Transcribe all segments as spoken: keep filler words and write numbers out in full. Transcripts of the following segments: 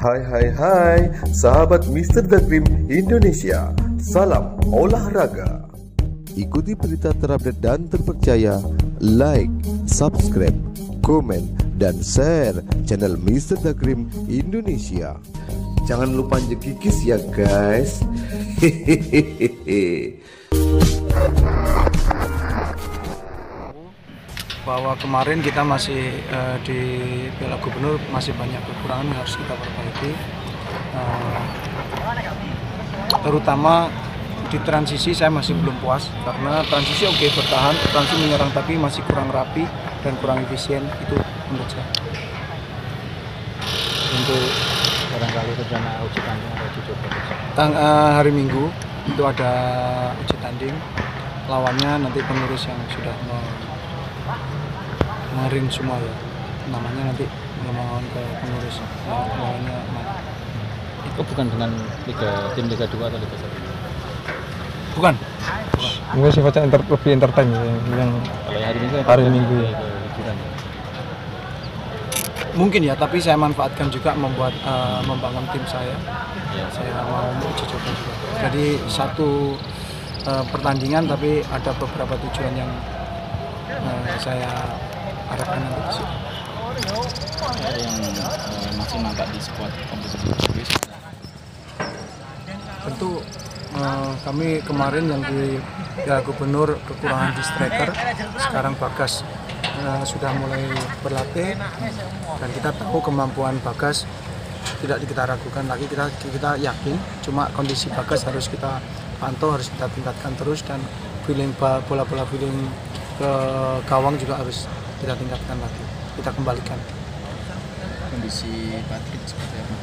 Hai hai hai, sahabat Mister The Cream Indonesia, salam olahraga. Ikuti berita terupdate dan terpercaya, like, subscribe, komen, dan share channel Mister The Cream Indonesia. Jangan lupa jekikis ya guys. Hehehehe. Bahwa kemarin kita masih uh, di Piala Gubernur masih banyak kekurangan yang harus kita perbaiki, uh, terutama di transisi saya masih belum puas karena transisi oke okay, bertahan, transisi menyerang tapi masih kurang rapi dan kurang efisien, itu menurut saya. Untuk barangkali rencana uji tanding atau uji coba Tang, uh, hari Minggu itu ada uji tanding, lawannya nanti pengurus yang sudah mau kemarin semua ya, namanya nanti memohon ke pengurus lawannya mana. Itu bukan dengan liga tim Liga dua atau Liga satu? Bukan. Mungkin sifatnya enter, lebih entertain ya, yang kalau hari Minggu hari Minggu ya. Mungkin ya, tapi saya manfaatkan juga membuat uh, membangun tim saya. Ya. Saya mau uji coba juga. Jadi satu uh, pertandingan tapi ada beberapa tujuan yang uh, saya harapkan nanti di situ. Ada yang uh, masih mantap di squad kompetisi Inggris. Tentu uh, kami kemarin yang di Piala Gubernur kekurangan di striker, sekarang Bagas uh, sudah mulai berlatih dan kita tahu kemampuan Bagas tidak kita ragukan lagi, kita kita yakin, cuma kondisi Bagas harus kita pantau, harus kita tingkatkan terus, dan feeling bola-bola feeling ke gawang juga harus kita tingkatkan lagi, kita kembalikan. Kondisi Patrick seperti apa?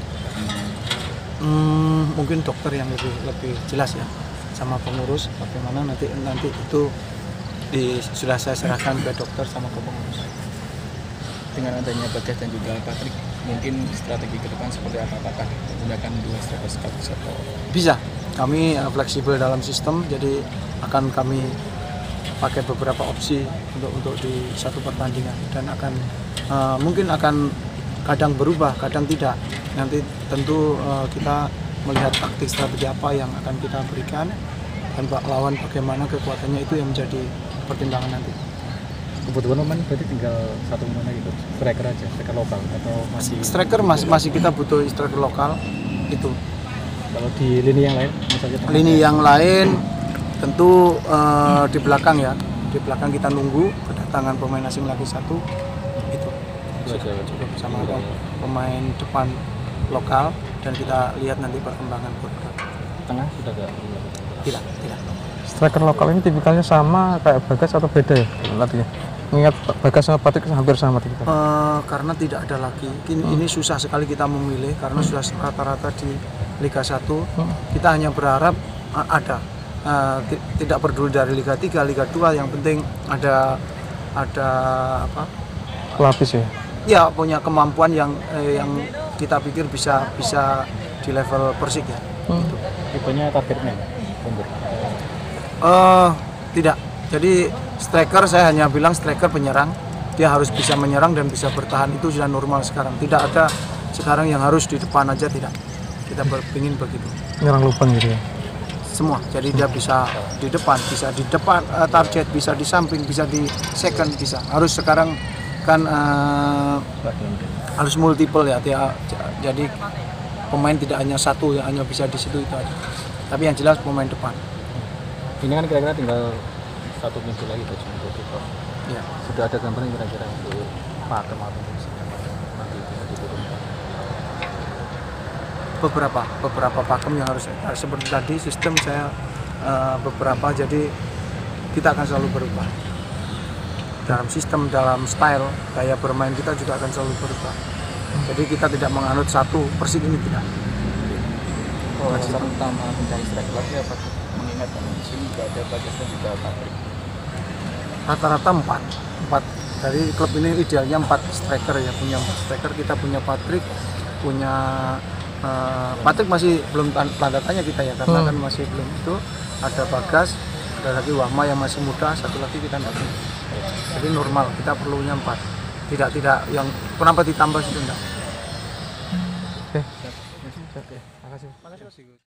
Hmm, mungkin dokter yang lebih lebih jelas ya, sama pengurus bagaimana nanti nanti itu di, sudah saya serahkan ke dokter sama ke pengurus. Dengan adanya Bagas dan juga Patrick, mungkin strategi ke depan seperti apa? Apakah menggunakan dua striker sekaligus atau? Bisa, kami uh, fleksibel dalam sistem, jadi akan kami pakai beberapa opsi untuk untuk di satu pertandingan, dan akan uh, mungkin akan kadang berubah, kadang tidak. Nanti tentu uh, kita melihat taktik strategi apa yang akan kita berikan dan lawan bagaimana kekuatannya, itu yang menjadi pertimbangan nanti. Kebutuhan pemain berarti tinggal satu pemain gitu, striker aja, striker lokal atau masih? Striker masih masih kita butuh striker lokal itu. Kalau di lini yang lain, misalnya lini yang lain tentu uh, di belakang ya, di belakang kita nunggu kedatangan pemain asing lagi satu, itu sudah cukup, sama pemain depan lokal, dan kita lihat nanti perkembangan program. Tengah sudah gak? Tidak, tidak. Striker lokal ini tipikalnya sama kayak Bagas atau beda ya latihnya? Mengingat Bagas sama Patrick hampir sama kita. Uh, karena tidak ada lagi. Ini, hmm. ini susah sekali kita memilih karena hmm. sudah rata-rata di Liga satu. Hmm. Kita hanya berharap uh, ada. Uh, tidak peduli dari Liga tiga, Liga dua, yang penting ada ada apa? Pelapis ya. Ya, punya kemampuan yang eh, yang kita pikir bisa bisa di level Persik ya. Hmm. Gitu. Tipenya targetnya untuk? Uh, tidak. Jadi striker saya hanya bilang striker penyerang, dia harus bisa menyerang dan bisa bertahan, itu sudah normal sekarang. Tidak ada sekarang yang harus di depan aja, tidak. Kita berpingin begitu. Nyerang lubang gitu ya. Semua, jadi dia bisa di depan, bisa di depan uh, target, bisa di samping, bisa di second, bisa. Harus sekarang kan uh, harus multiple ya, dia, jadi pemain tidak hanya satu yang hanya bisa di situ itu aja. Tapi yang jelas pemain depan. Ini kan kira-kira tinggal satu minggu lagi Coach untuk itu. Ya. Sudah ada gambaran kira-kira untuk pakem atau nanti diturunkan? Beberapa beberapa pakem yang harus uh, seperti tadi sistem saya uh, beberapa, jadi kita akan selalu berubah dalam sistem, dalam style gaya bermain kita juga akan selalu berubah. Jadi kita tidak menganut satu Persik ini, tidak. Oh, alasan utama mencari striker lagi apa? Mengingat di sini juga ada Bagas dan juga Patrick. Rata-rata empat empat dari klub ini idealnya empat striker ya, punya empat striker. Kita punya Patrick, punya Uh, Patrick masih belum tanda tanya kita ya, karena hmm. kan masih belum itu. Ada Bagas, ada lagi Wahma yang masih muda, satu lagi kita tidak punya. Jadi normal, kita perlunya empat. Tidak tidak yang kenapa ditambah itu enggak. Oke, Oke, makasih. Makasih.